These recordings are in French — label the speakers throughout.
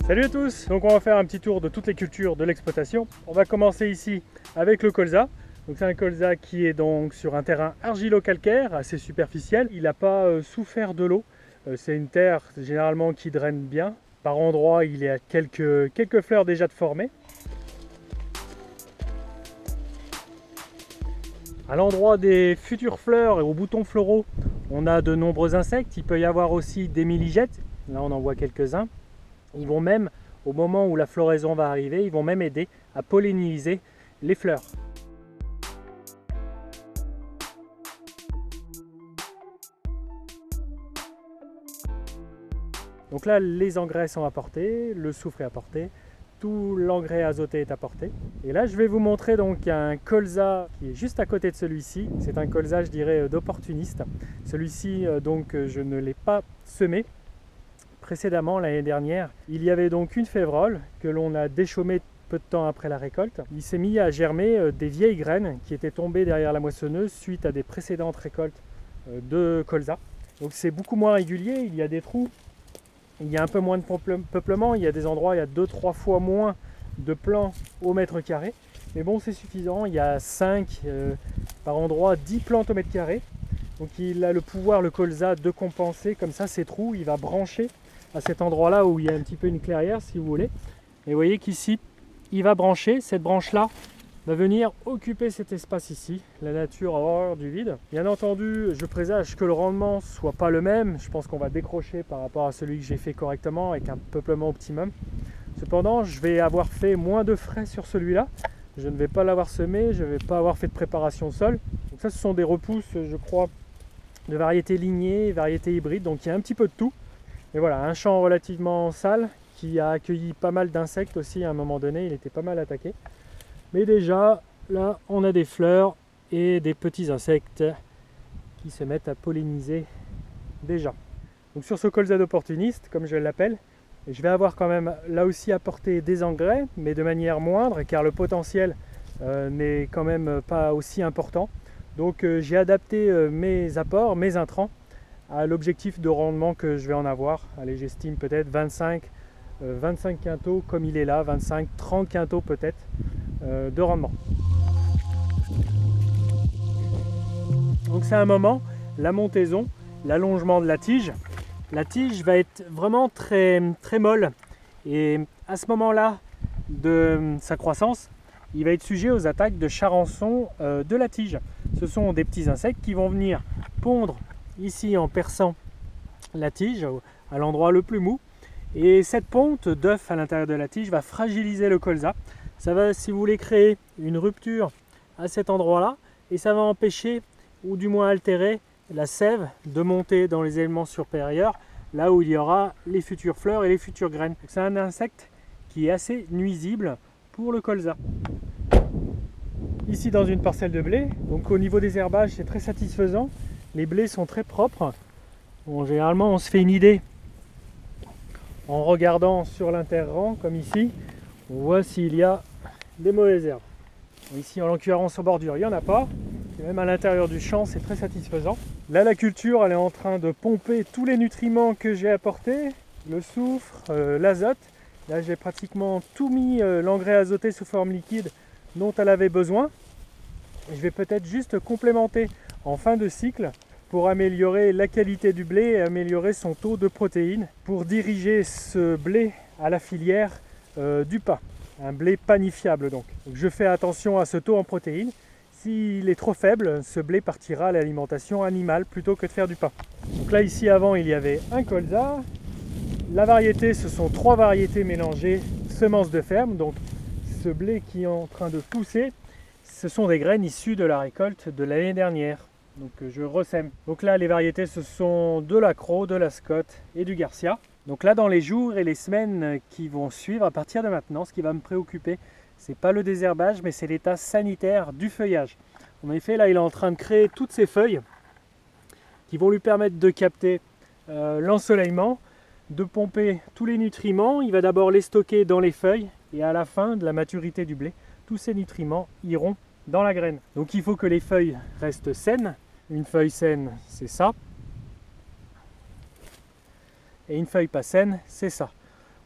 Speaker 1: Salut à tous, donc on va faire un petit tour de toutes les cultures de l'exploitation. On va commencer ici avec le colza. Donc c'est un colza qui est donc sur un terrain argilo-calcaire assez superficiel. Il n'a pas souffert de l'eau. C'est une terre généralement qui draine bien. Par endroits il y a quelques fleurs déjà de formées. À l'endroit des futures fleurs et aux boutons floraux, on a de nombreux insectes. Il peut y avoir aussi des milligettes. Là on en voit quelques-uns. Ils vont même, au moment où la floraison va arriver, ils vont même aider à polliniser les fleurs. Donc là, les engrais sont apportés, le soufre est apporté, tout l'engrais azoté est apporté. Et là, je vais vous montrer donc un colza qui est juste à côté de celui-ci. C'est un colza, je dirais, d'opportuniste. Celui-ci, donc, je ne l'ai pas semé. Précédemment, l'année dernière, il y avait donc une févrole que l'on a déchaumée peu de temps après la récolte. Il s'est mis à germer des vieilles graines qui étaient tombées derrière la moissonneuse suite à des précédentes récoltes de colza. Donc c'est beaucoup moins régulier, il y a des trous, il y a un peu moins de peuplement, il y a des endroits, il y a 2-3 fois moins de plants au mètre carré. Mais bon, c'est suffisant, il y a 5 par endroit, 10 plantes au mètre carré. Donc il a le pouvoir, le colza, de compenser comme ça ces trous, il va brancher à cet endroit-là où il y a un petit peu une clairière si vous voulez. Et vous voyez qu'ici, il va brancher, cette branche-là va venir occuper cet espace ici. La nature a horreur du vide. Bien entendu, je présage que le rendement ne soit pas le même. Je pense qu'on va décrocher par rapport à celui que j'ai fait correctement avec un peuplement optimum. Cependant, je vais avoir fait moins de frais sur celui-là. Je ne vais pas l'avoir semé, je ne vais pas avoir fait de préparation de sol. Donc ça, ce sont des repousses, je crois, de variétés lignées, variétés hybrides. Donc il y a un petit peu de tout. Mais voilà, un champ relativement sale qui a accueilli pas mal d'insectes aussi à un moment donné, il était pas mal attaqué. Mais déjà, là, on a des fleurs et des petits insectes qui se mettent à polliniser déjà. Donc sur ce colza d'opportuniste, comme je l'appelle, je vais avoir quand même là aussi apporté des engrais, mais de manière moindre, car le potentiel n'est quand même pas aussi important. Donc j'ai adapté mes apports, mes intrants, à l'objectif de rendement que je vais en avoir. Allez, j'estime peut-être 25 quintaux comme il est là, 25-30 quintaux peut-être de rendement. Donc c'est un moment, la montaison, l'allongement de la tige. La tige va être vraiment très molle et à ce moment-là de sa croissance, il va être sujet aux attaques de charançon de la tige. Ce sont des petits insectes qui vont venir pondre ici en perçant la tige à l'endroit le plus mou, et cette ponte d'œuf à l'intérieur de la tige va fragiliser le colza. Ça va, si vous voulez, créer une rupture à cet endroit là, et ça va empêcher ou du moins altérer la sève de monter dans les éléments supérieurs, là où il y aura les futures fleurs et les futures graines. C'est un insecte qui est assez nuisible pour le colza. Ici dans une parcelle de blé, donc au niveau des herbages c'est très satisfaisant. Les blés sont très propres. Bon, généralement, on se fait une idée en regardant sur l'interrang, comme ici. On voit s'il y a des mauvaises herbes. Ici, en l'occurrence, en bordure, il n'y en a pas. Et même à l'intérieur du champ, c'est très satisfaisant. Là, la culture, elle est en train de pomper tous les nutriments que j'ai apportés. Le soufre, l'azote. Là, j'ai pratiquement tout mis l'engrais azoté sous forme liquide dont elle avait besoin. Et je vais peut-être juste complémenter en fin de cycle pour améliorer la qualité du blé et améliorer son taux de protéines pour diriger ce blé à la filière du pain, un blé panifiable donc. Je fais attention à ce taux en protéines. S'il est trop faible, ce blé partira à l'alimentation animale plutôt que de faire du pain. Donc là ici avant il y avait un colza. La variété, ce sont 3 variétés mélangées, semences de ferme. Donc ce blé qui est en train de pousser, ce sont des graines issues de la récolte de l'année dernière. Donc je ressème. Donc là les variétés ce sont de l'accro, de la Scott et du Garcia. Donc là dans les jours et les semaines qui vont suivre à partir de maintenant, ce qui va me préoccuper, c'est pas le désherbage mais c'est l'état sanitaire du feuillage. En effet là il est en train de créer toutes ces feuilles qui vont lui permettre de capter l'ensoleillement, de pomper tous les nutriments. Il va d'abord les stocker dans les feuilles et à la fin de la maturité du blé, tous ces nutriments iront dans la graine. Donc il faut que les feuilles restent saines. Une feuille saine, c'est ça. Et une feuille pas saine, c'est ça.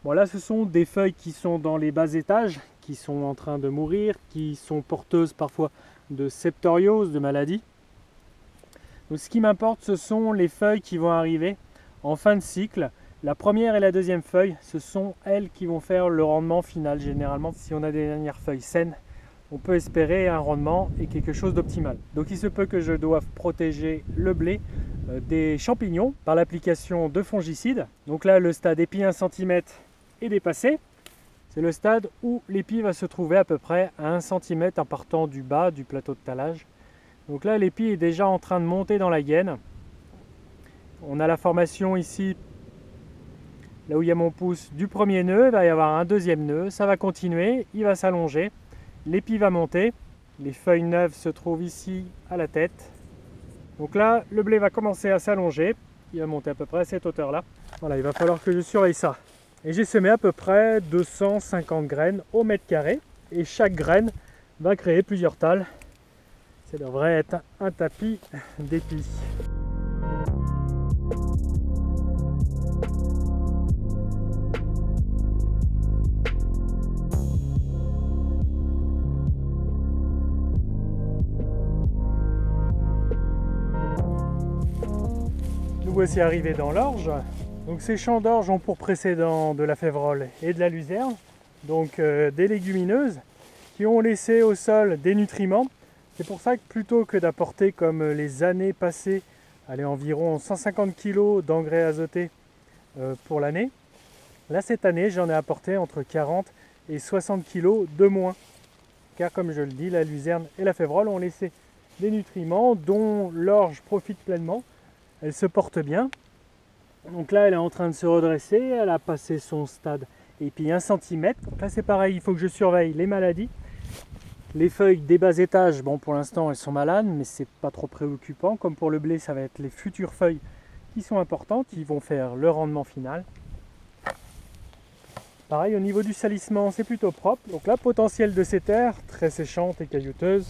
Speaker 1: Bon là ce sont des feuilles qui sont dans les bas étages, qui sont en train de mourir, qui sont porteuses parfois de septoriose, de maladies. Donc ce qui m'importe, ce sont les feuilles qui vont arriver en fin de cycle. La première et la deuxième feuille, ce sont elles qui vont faire le rendement final. Généralement, si on a des dernières feuilles saines, on peut espérer un rendement et quelque chose d'optimal. Donc il se peut que je doive protéger le blé des champignons par l'application de fongicides. Donc là, le stade épi 1 cm est dépassé. C'est le stade où l'épi va se trouver à peu près à 1 cm en partant du bas du plateau de talage. Donc là, l'épi est déjà en train de monter dans la gaine. On a la formation ici, là où il y a mon pouce, du premier nœud. Il va y avoir un deuxième nœud. Ça va continuer, il va s'allonger. L'épi va monter. Les feuilles neuves se trouvent ici à la tête. Donc là, le blé va commencer à s'allonger. Il va monter à peu près à cette hauteur-là. Voilà, il va falloir que je surveille ça. Et j'ai semé à peu près 250 graines au mètre carré. Et chaque graine va créer plusieurs tales. Ça devrait être un tapis d'épis. Nous voici arrivés dans l'orge. Donc ces champs d'orge ont pour précédent de la févrole et de la luzerne, donc des légumineuses qui ont laissé au sol des nutriments. C'est pour ça que plutôt que d'apporter comme les années passées, environ 150 kg d'engrais azotés pour l'année, là cette année j'en ai apporté entre 40 et 60 kg de moins. Car comme je le dis, la luzerne et la févrole ont laissé des nutriments dont l'orge profite pleinement. Elle se porte bien. Donc là elle est en train de se redresser, elle a passé son stade et puis 1 cm. Donc là c'est pareil, il faut que je surveille les maladies. Les feuilles des bas étages, bon pour l'instant elles sont malades, mais c'est pas trop préoccupant. Comme pour le blé, ça va être les futures feuilles qui sont importantes, qui vont faire le rendement final. Pareil au niveau du salissement, c'est plutôt propre. Donc là, potentiel de ces terres, très séchantes et caillouteuses.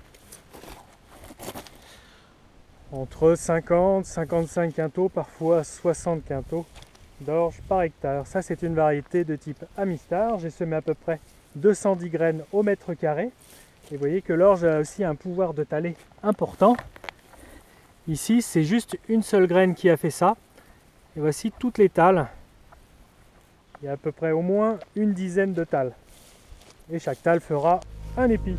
Speaker 1: Entre 50, 55 quintaux, parfois 60 quintaux d'orge par hectare. Ça c'est une variété de type Amistar. J'ai semé à peu près 210 graines au mètre carré. Et vous voyez que l'orge a aussi un pouvoir de taler important. Ici, c'est juste une seule graine qui a fait ça. Et voici toutes les tales. Il y a à peu près au moins une dizaine de tales. Et chaque tale fera un épi.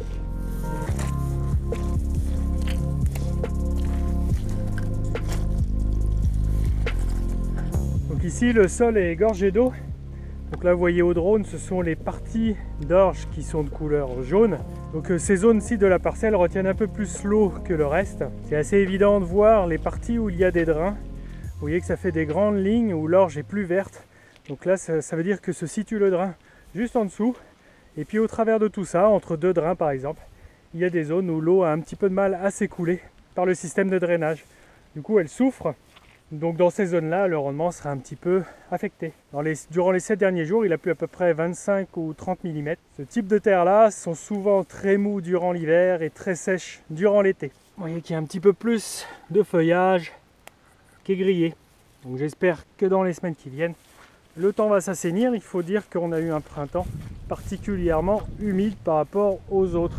Speaker 1: Donc ici, le sol est gorgé d'eau. Donc là, vous voyez au drone, ce sont les parties d'orge qui sont de couleur jaune. Donc ces zones-ci de la parcelle retiennent un peu plus l'eau que le reste. C'est assez évident de voir les parties où il y a des drains. Vous voyez que ça fait des grandes lignes où l'orge est plus verte. Donc là, ça veut dire que se situe le drain juste en dessous. Et puis au travers de tout ça, entre deux drains par exemple, il y a des zones où l'eau a un petit peu de mal à s'écouler par le système de drainage. Du coup, elle souffre. Donc dans ces zones-là, le rendement sera un petit peu affecté. Durant les 7 derniers jours, il a plu à peu près 25 ou 30 mm. Ce type de terre-là sont souvent très mous durant l'hiver et très sèches durant l'été. Vous voyez qu'il y a un petit peu plus de feuillage qui est grillé. Donc j'espère que dans les semaines qui viennent, le temps va s'assainir. Il faut dire qu'on a eu un printemps particulièrement humide par rapport aux autres.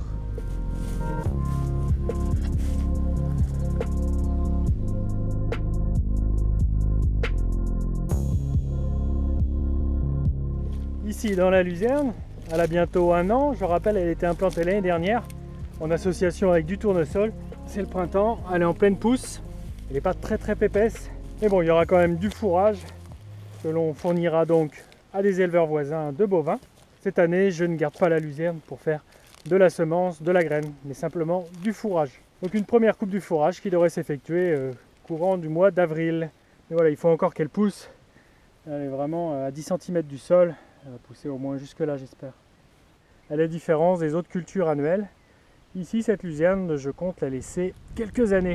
Speaker 1: Ici dans la luzerne, elle a bientôt 1 an. Je rappelle, elle était implantée l'année dernière en association avec du tournesol. C'est le printemps, elle est en pleine pousse. Elle n'est pas très épaisse. Mais bon, il y aura quand même du fourrage que l'on fournira donc à des éleveurs voisins de bovins. Cette année, je ne garde pas la luzerne pour faire de la semence, de la graine, mais simplement du fourrage. Donc une première coupe du fourrage qui devrait s'effectuer courant du mois d'avril. Mais voilà, il faut encore qu'elle pousse. Elle est vraiment à 10 cm du sol. Elle va pousser au moins jusque là, j'espère. À la différence des autres cultures annuelles, ici cette luzerne, je compte la laisser quelques années.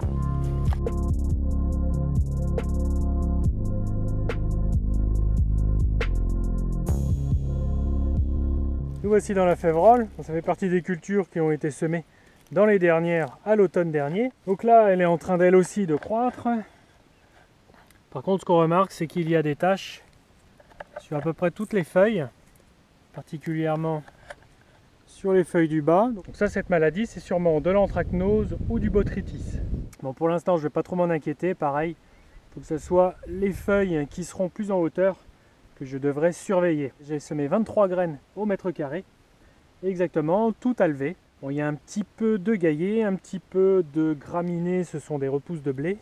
Speaker 1: Nous voici dans la févrole. Ça fait partie des cultures qui ont été semées dans les dernières à l'automne dernier. Donc là, elle est en train d'elle aussi de croître. Par contre, ce qu'on remarque, c'est qu'il y a des taches sur à peu près toutes les feuilles, particulièrement sur les feuilles du bas. Donc ça, cette maladie, c'est sûrement de l'anthracnose ou du botrytis. Bon, pour l'instant, je ne vais pas trop m'en inquiéter. Pareil, il faut que ce soit les feuilles qui seront plus en hauteur que je devrais surveiller. J'ai semé 23 graines au mètre carré, exactement, tout à lever. Bon, il y a un petit peu de gaillet, un petit peu de graminées, ce sont des repousses de blé.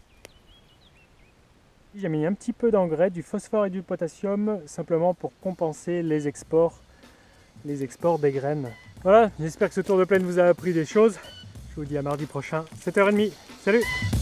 Speaker 1: J'ai mis un petit peu d'engrais, du phosphore et du potassium, simplement pour compenser les exports des graines. Voilà, j'espère que ce tour de plaine vous a appris des choses. Je vous dis à mardi prochain, 7h30. Salut!